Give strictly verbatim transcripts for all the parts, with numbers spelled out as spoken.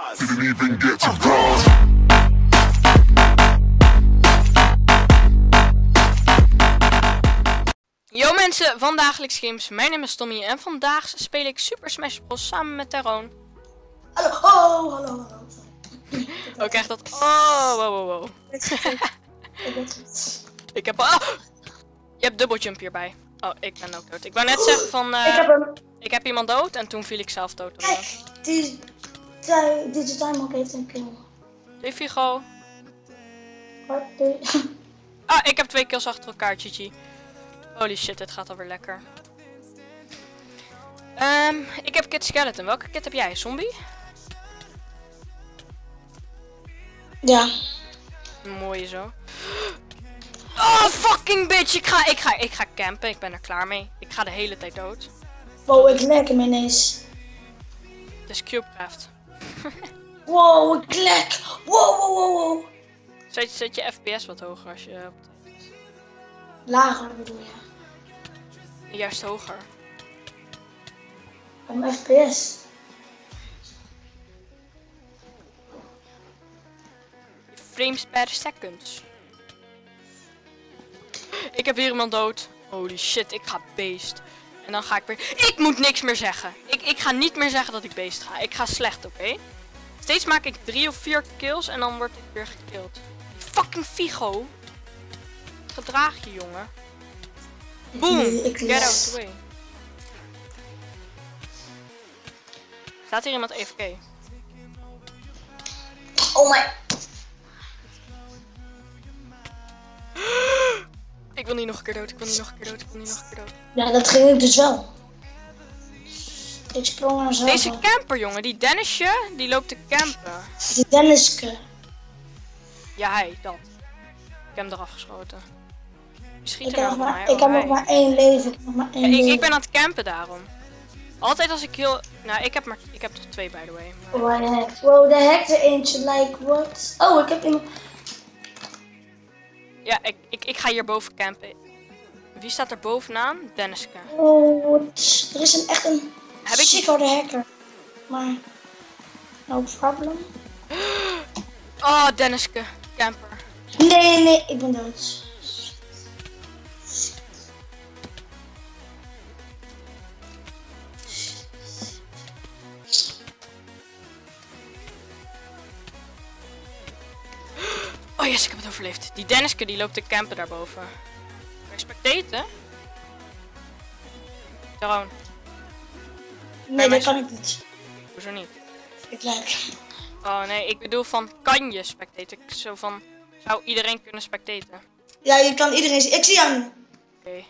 Didn't even get to cross. Yo mensen van Dagelijks Games, mijn naam is Tommy en vandaag speel ik Super Smash Bros samen met Tyrone. Hallo, oh, hallo, hallo. Oh, ik krijg dat. Oh, wow, wow, wow. Ik heb. Oh! Je hebt double jump hierbij. Oh, ik ben ook dood. Ik wou net zeggen van. Uh, ik, heb hem... ik heb iemand dood en toen viel ik zelf dood. Kijk, die Digitimer heeft een kill. Hey Figo. Wat doe je? Ah, ik heb twee kills achter elkaar, G G. Holy shit, dit gaat alweer lekker. Um, ik heb Kid Skeleton. Welke kit heb jij? Zombie? Ja. Mooie zo. Oh, fucking bitch! Ik ga, ik ga, ik ga campen. Ik ben er klaar mee. Ik ga de hele tijd dood. Wow, ik lek hem ineens. Het is Cubecraft. Wow, ik lek. Wow, wow, wow, wow. Zet, zet je F P S wat hoger als je... Lager bedoel je? Juist hoger. Om F P S. Frames per second. Ik heb weer iemand dood. Holy shit, ik ga beest. En dan ga ik weer... Ik moet niks meer zeggen. Ik, ik ga niet meer zeggen dat ik beest ga. Ik ga slecht, oké? Okay? Steeds maak ik drie of vier kills en dan word ik weer gekilld. Fucking Figo. Gedraag je, jongen. Boom! Get out the way. Staat hier iemand A F K? Oh my... Ik wil niet nog een keer dood, ik wil niet nog een keer dood, ik wil niet nog een keer dood. Ja, dat ging ik dus wel. Ik sprong er zo. Deze camper, jongen, die Dennisje, die loopt te campen. Die Denniske. Ja, hij, dat. Ik heb hem eraf geschoten. Schiet Ik er heb, nog nou maar, mij. ik heb Oh, nog maar één leven. Ik, heb nog maar één ja, ik, leven. ik ben aan het campen daarom. Altijd als ik heel... Nou, ik heb maar... Ik heb toch twee, by the way. Maar... Wow, de hek. Wow, de hek er eentje. Like, what? Oh, ik heb iemand... Ja, ik, ik, ik ga hier boven campen. Wie staat er bovenaan? Denniske. Oh, er is een echt een... Heb ik... Sicko de hacker. Maar... No problem. Oh, Denniske. Camper. Nee, nee, nee. Ik ben dood. Oh yes, ik heb het overleefd. Die Denniske die loopt te campen daarboven. Respecteren? Tyrone. Nee, dat kan ik niet. Hoezo niet? Ik lijk. Oh nee, ik bedoel van kan je spectaten? Zo van, zou iedereen kunnen spectaten? Ja, je kan iedereen zien. Ik zie jou nu. Oké. Okay.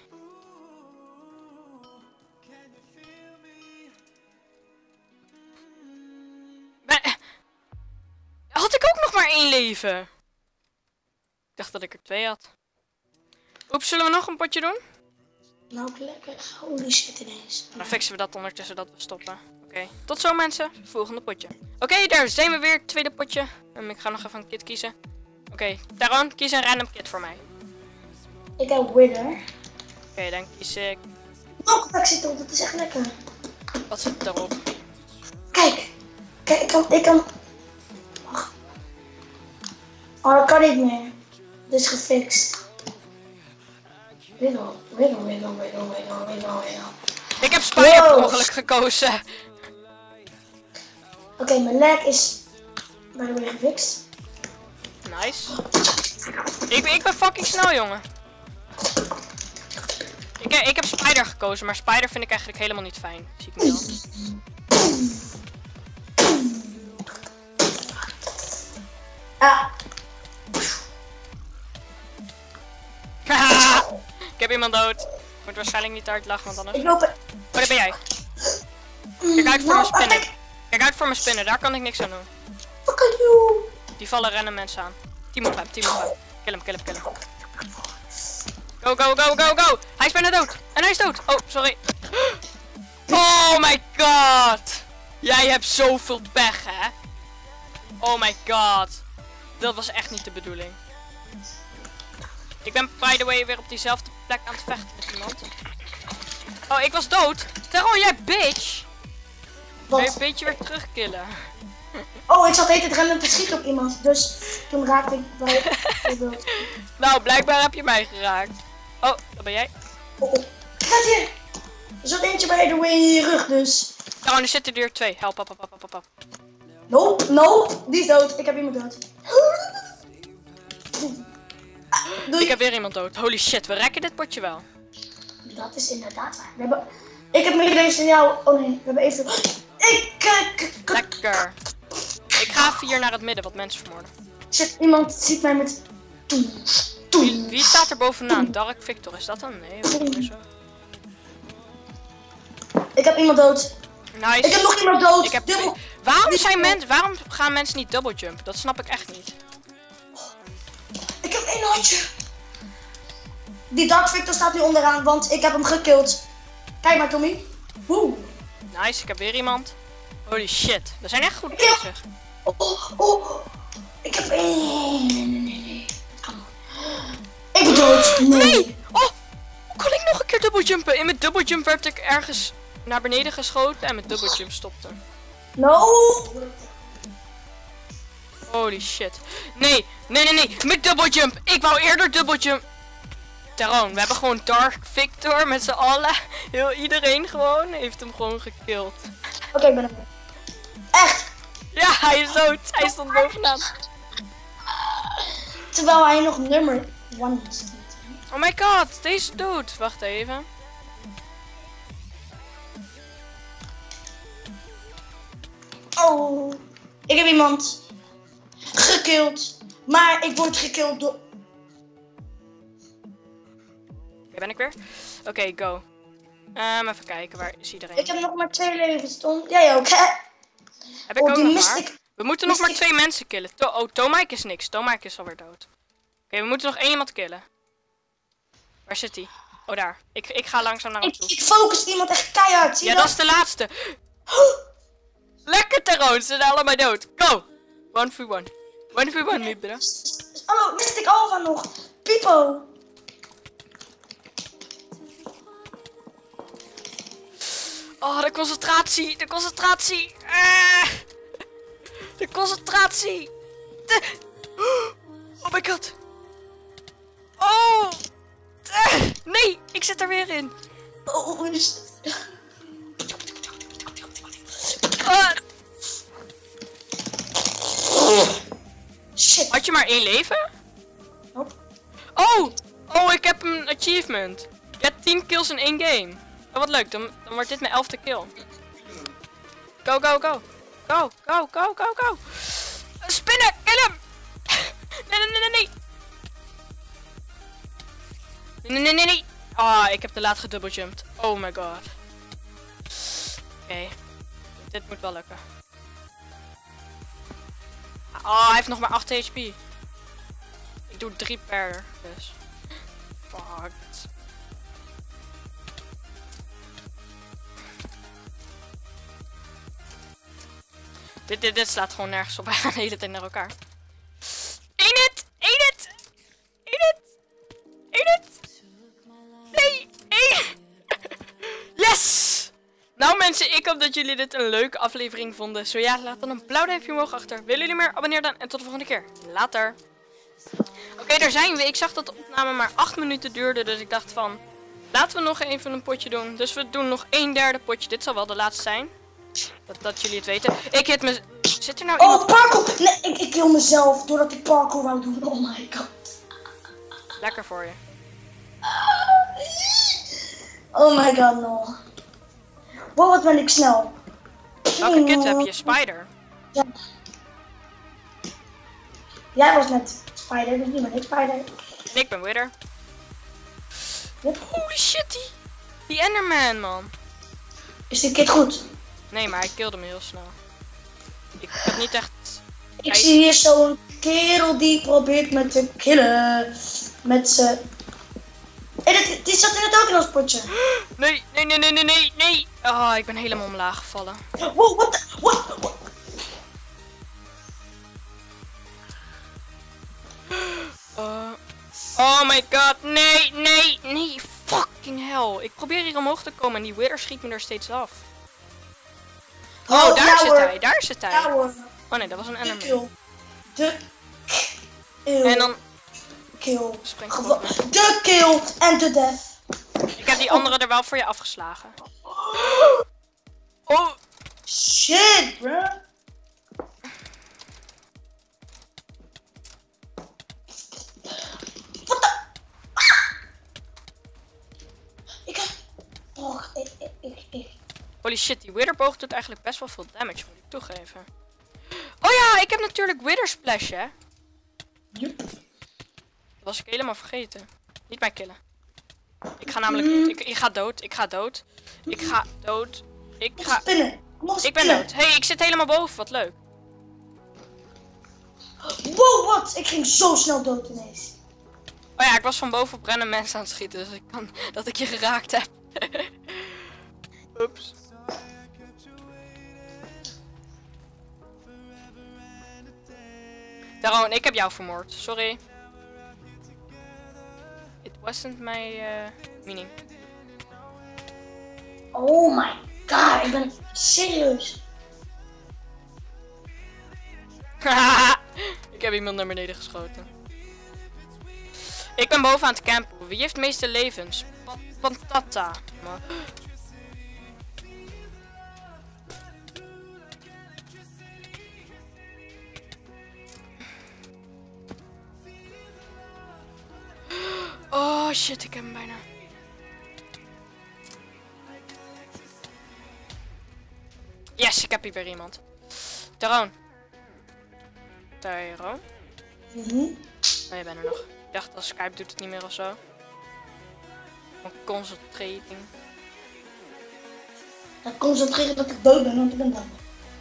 Ben... Had ik ook nog maar één leven? Ik dacht dat ik er twee had. Oeps, zullen we nog een potje doen? Nou, lekker. Holy shit ineens. Dan fixen we dat ondertussen dat we stoppen. Oké, okay. Tot zo mensen. Volgende potje. Oké, okay, daar zijn we weer. Tweede potje. Um, ik ga nog even een kit kiezen. Oké, okay. Tyrone, kies een random kit voor mij. Ik heb Wither. Oké, okay, dan kies ik... Knockback zit erop, dat is echt lekker. Wat zit erop? Kijk. Kijk, ik kan... Ik kan... Wacht. Oh, dat kan niet meer. Dit is gefixt. Wiggle, wiggle, wiggle, wiggle, wiggle, wiggle, wiggle. Ik heb Spider per ongeluk gekozen. Oké, okay, mijn leg is by the way gefixt. Nice. Ik, ik ben fucking snel, jongen. Ik, ik heb Spider gekozen, maar Spider vind ik eigenlijk helemaal niet fijn. Zie ik nu al. Ah. Ik heb iemand dood. Ik moet waarschijnlijk niet te hard lachen, want anders... Ik loop er... Oh, daar ben jij. Kijk uit voor mijn spinnen. Kijk uit voor mijn spinnen, daar kan ik niks aan doen. Fuck you. Die vallen rennen mensen aan. Team op hem, team op hem. Kill hem, kill hem, kill hem. Go, go, go, go, go! Hij is bijna dood! En hij is dood! Oh, sorry. Oh my god! Jij hebt zoveel pech, hè? Oh my god. Dat was echt niet de bedoeling. Ik ben by the way weer op diezelfde plek aan het vechten met iemand. Oh, ik was dood. Tyrone, jij bitch. Wil je een beetje weer terugkillen? Oh, ik zat de hele tijd random te schieten op iemand. Dus toen raakte ik bij bijvoorbeeld. Nou, blijkbaar heb je mij geraakt. Oh, dat ben jij. Oh, oh. Kijk hier! Er zat eentje bij de way in je rug, dus. Oh, er zitten er twee. Help, help, help, help, help. Nope, nope. Die is dood. Ik heb iemand dood. Doei. Ik heb weer iemand dood. Holy shit, we rekken dit potje wel. Dat is inderdaad waar. We hebben... Ik heb medeleven in jou. Oh nee, we hebben even... Ik... Uh, Lekker. Ik ga even hier naar het midden, wat mensen vermoorden. Shit, iemand ziet mij met... Wie, wie staat er bovenaan? Dark Victor, is dat dan? Nee, wat is zo. Ik heb iemand dood. Nice. Ik heb nog iemand dood. Ik heb Dubbel. waarom, zijn mensen, waarom gaan mensen niet double jump? Dat snap ik echt niet. Ik heb één hartje. Die Dark Victor staat nu onderaan, want ik heb hem gekillt. Kijk maar, Tommy. Woe. Nice, ik heb weer iemand. Holy shit, we zijn echt goed Ik bezig. heb... Oh, oh. Ik heb één. Nee, nee, nee, nee. Ik ben dood. Nee. Nee! Oh! Hoe kon ik nog een keer double jumpen? In mijn double jump werd ik ergens naar beneden geschoten en mijn double jump stopte. No. Holy shit. Nee, nee, nee, nee. Met double jump. Ik wou eerder double jump. Teron, we hebben gewoon Dark Victor met z'n allen. Heel iedereen gewoon heeft hem gewoon gekild. Oké, okay, ik ben er. Echt. Ja, hij is dood. Hij stond bovenaan. Terwijl hij nog nummer one is. Oh my god, deze dood. Wacht even. Oh, ik heb iemand gekild, maar ik word gekild door... Oké, ben ik weer? Oké, okay, go. Um, even kijken, waar is iedereen? Ik heb nog maar twee levens, Tom. Jij ook, hè? Heb ik oh, ook die nog mist maar? ik. We moeten nog mist maar ik. twee mensen killen. To oh, Tomike is niks. Tomike is alweer dood. Oké, okay, we moeten nog één iemand killen. Waar zit hij? Oh, daar. Ik, ik ga langzaam naar hem Ik, toe. ik focus iemand echt keihard, zie je Ja, dat is de laatste. Lekker, Teron. Ze zijn allemaal dood. Go! One for one. One for one, nu, bro. Hallo, mist ik Alva nog? Pipo. Oh, de concentratie. De concentratie. Ah. De concentratie. De... Oh my god. Oh. Ah. Nee, ik zit er weer in. Oh, is... Ah. Shit. Had je maar één leven? Nope. Oh. Oh, ik heb een achievement. Je hebt tien kills in één game. Oh, wat leuk. Dan, dan wordt dit mijn elfde kill. Go, go, go. Go, go, go, go, go. Spinnen, kill hem. Nee, nee, nee, nee, nee. Nee, nee, nee, nee. Ah, oh, ik heb te laat gedouble jumped. Oh my god. Oké. Okay. Dit moet wel lukken. Oh, hij heeft nog maar acht H P. Ik doe drie per, dus. Fuck. Dit, dit, dit slaat gewoon nergens op. We gaan de hele tijd naar elkaar. Eén hit! Eén hit! Eén hit! Eén hit! Nee! Eén! Yes! Nou mensen, ik hoop dat jullie dit een leuke aflevering vonden. Zo ja, laat dan een blauw duimpje omhoog achter. Willen jullie meer? Abonneer dan en tot de volgende keer. Later! Oké, okay, daar zijn we. Ik zag dat de opname maar acht minuten duurde. Dus ik dacht van, laten we nog even een potje doen. Dus we doen nog een derde potje. Dit zal wel de laatste zijn. Dat, dat jullie het weten. Ik hit me... Zit er nou iemand... Oh, parkour! Nee, ik, ik kill mezelf doordat ik parkour wou doen. Oh my god. Lekker voor je. Oh my god, no. Wow, wat ben ik snel. Welke kit heb je? Spider? Ja. Jij was net Spider, dus niet meer ik Spider. En ik ben Wither. Yep. Holy shit, die... Die Enderman, man. Is die kit goed? Nee, maar hij killde me heel snel. Ik heb niet echt... Ik zie hier zo'n kerel die probeert me te killen. Met z'n... Hé, hey, die zat in het ook in ons potje. Nee, nee, nee, nee, nee, nee, nee. Oh, ik ben helemaal omlaag gevallen. Wow, what the... What? What? Uh, oh my god, nee, nee, nee. Fucking hell. Ik probeer hier omhoog te komen en die Wither schiet me er steeds af. Oh, Oh, daar ja, zit hoor. hij, daar zit hij. Ja hoor. Oh nee, dat was een De enderman. kill. De kill. En dan Kill. springt Gewo- het op me. De kill en de death. Ik heb die andere er wel voor je afgeslagen. Oh! Shit, bro. Wat de... Ah! Ik heb... Oh, ik, ik, ik, ik. Holy shit, die Witherboog doet eigenlijk best wel veel damage, moet ik toegeven. Oh ja, ik heb natuurlijk Wither Splash, hè. Joep. Dat was ik helemaal vergeten. Niet mij killen. Ik ga namelijk dood. Ik, ik ga dood. Ik ga dood. Ik ga dood. Ik Nog ga... spinnen. Nog Ik ben spinnen. dood. Hé, hey, ik zit helemaal boven. Wat leuk. Wow, wat? Ik ging zo snel dood ineens. Oh ja, ik was van boven op random mensen aan het schieten. Dus ik kan dat ik je geraakt heb. Oeps. Daron, ik heb jou vermoord. Sorry. It wasn't my uh, meaning. Oh my god, ik ben serieus. Ik heb iemand naar beneden geschoten. Ik ben boven aan het campen. Wie heeft de meeste levens? Pa- Pantata. Maar... Oh shit, ik heb hem bijna. Yes, ik heb hier weer iemand. Daron. Daron? Mhm. Oh, je bent er nog. Ik dacht, als Skype doet het niet meer of zo. Van concentrating. Dan concentreer dat ik dood ben, want ik ben dood.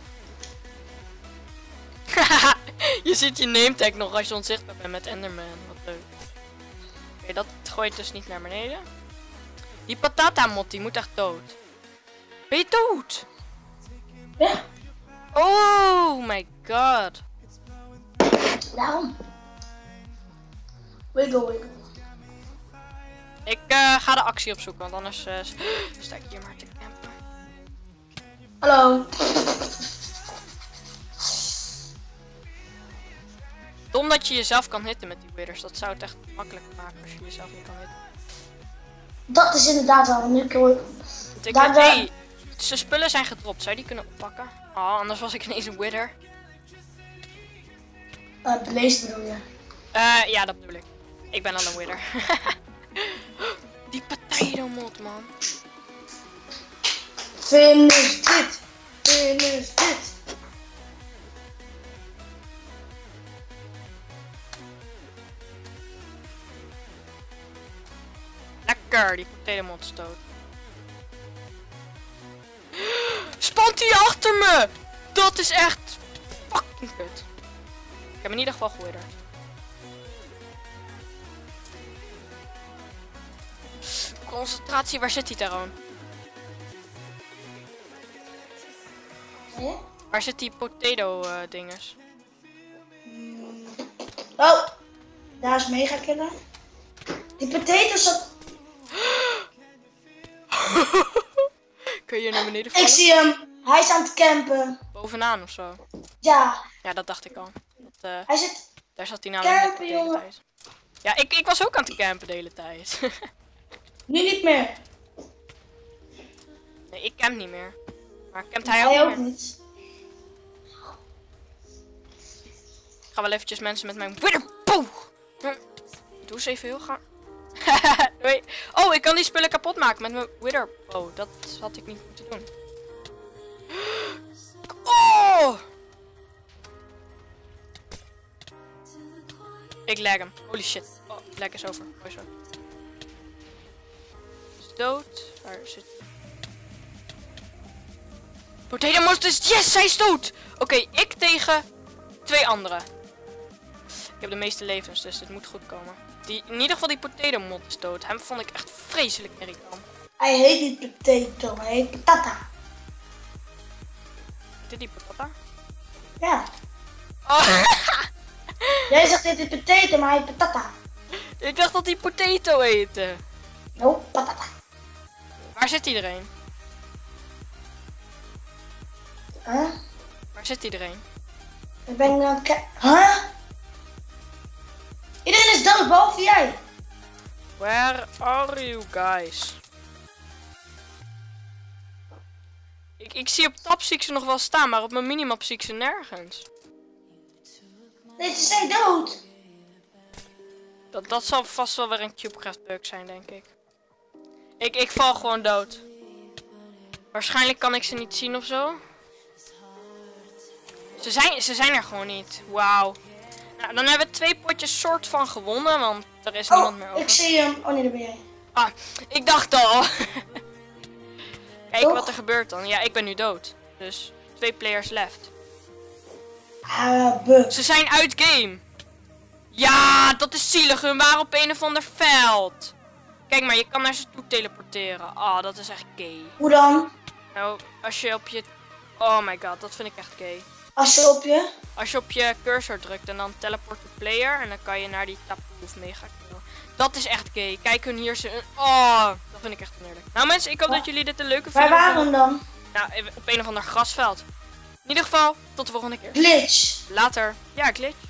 Je ziet je name tag nog als je onzichtbaar bent met Enderman. Wat leuk. Oké, dat gooit dus niet naar beneden. Die patata mot, die moet echt dood. Ben je dood? Ja, Oh my god. daarom. Wiggle, wiggle. Ik uh, ga de actie opzoeken, want anders uh, sta ik hier maar te campen. Hallo. Dom dat je jezelf kan hitten met die withers. Dat zou het echt makkelijk maken als je jezelf niet kan hitten. Dat is inderdaad wel. Nu kun je... Want ik Daar- weet, daar- hey, zijn spullen zijn gedropt. Zou je die kunnen oppakken? Oh, anders was ik ineens een wither. Uh, Blaze bedoel je. Eh, ja, dat bedoel ik. Ik ben al een wither. Die potato mod, man. Finish dit. Finish dit. Lekker, die potato mod is dood. Spant hij achter me! Dat is echt fucking kut. Ik heb in ieder geval gewitherd. Concentratie, waar zit hij Daron? Ja? Waar zit die potato uh, dinges? Oh, daar is mega killer. Die potatoes zat... Kun je hier naar beneden Ik vallen? zie hem. Hij is aan het campen. Bovenaan of zo? Ja, Ja, dat dacht ik al. Dat, uh, hij zit... daar zat hij namelijk Campen, de hele jongen. tijd. Ja, ik, ik was ook aan het campen de hele tijd. Nu niet meer. Nee, ik camp niet meer. Maar campt hij ook Hij niet ook meer? niet. Ik ga wel eventjes mensen met mijn witherboog. Hm. Doe eens even heel gaan. Doei. Oh, ik kan die spullen kapot maken met mijn witherbow. Dat had ik niet moeten doen. Oh! Ik lag hem. Holy shit. Oh, lag is over. Mooi zo. Is dood. Waar zit hij? Potato monsters. Yes, hij is dood. Oké, okay, ik tegen twee anderen. Ik heb de meeste levens, dus dit moet goed komen. Die, in ieder geval die potato mod is dood. Hem vond ik echt vreselijk irritant. Hij heet niet potato, hij heet patata. Is dit die patata? Ja. Oh. Jij zegt dit is potato, maar hij heet patata. Ik dacht dat die potato heette. No, patata. Waar zit iedereen? Huh? Waar zit iedereen? Ik ben aan het kijken. Huh? Iedereen is dood, behalve jij. Where are you guys? Ik, ik zie op tab zie ik ze nog wel staan, maar op mijn minimap zie ik ze nergens. Nee, ze zijn dood. Dat, dat zal vast wel weer een CubeCraft bug zijn, denk ik. Ik, ik val gewoon dood. Waarschijnlijk kan ik ze niet zien of zo. Ze zijn, ze zijn er gewoon niet. Wauw. Nou, dan hebben we twee potjes soort van gewonnen, want er is niemand meer Oh, over. ik zie hem. Oh nee, daar ben jij. Ah, ik dacht al. Kijk Toch? wat er gebeurt dan. Ja, ik ben nu dood. Dus twee players left. Ah, bug. Ze zijn uit game. Ja, dat is zielig. Hun waren op een of ander veld. Kijk maar, je kan naar ze toe teleporteren. Ah, oh, dat is echt gay. Hoe dan? Nou, als je op je... Oh my god, dat vind ik echt gay. Als je op je... Als je op je cursor drukt en dan teleport to player en dan kan je naar die tapproef mega kill. Dat is echt gay. Kijk hun hier ze. Oh, dat vind ik echt oneerlijk. Nou mensen, ik hoop dat jullie dit een leuke video Waar waren vonden. we dan? Nou, even op een of ander grasveld. In ieder geval, tot de volgende keer. Glitch. Later. Ja, glitch.